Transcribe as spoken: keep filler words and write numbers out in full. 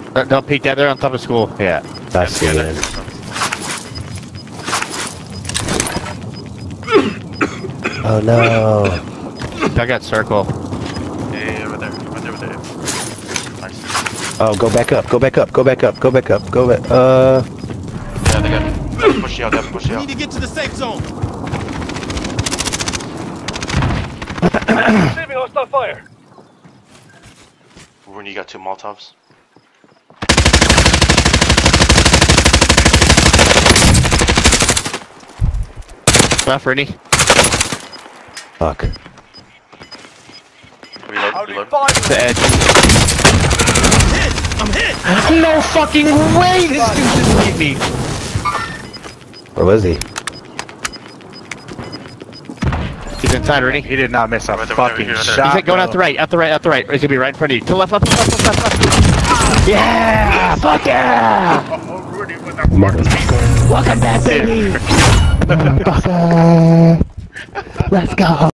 Uh, don't peek that. They're on top of school. Yeah. I see it. Oh no. I got circle. Yeah, yeah, right there. Right there, right there. Nice. Oh, go back up. Go back up. Go back up. Go back up. Go back. Uh. Yeah, they got. They have to push you out. They have to push you out. We need to get to the safe zone. Receiving hostile fire. Runey, you got two Molotovs. Left, Runey. Fuck. Reload, reload. The edge. Hit! I'm hit! No fucking way! This dude just hit me. Where was he? He's inside, Runey. He did not miss a Right there, fucking right there, right there. shot. He's going out the right, out the right, out the right. He's gonna be right in front of you. To the left, left, left, left, left, left. Yeah! Fuck yeah! Motherfucker. Welcome back, baby! Motherfucker! Let's go!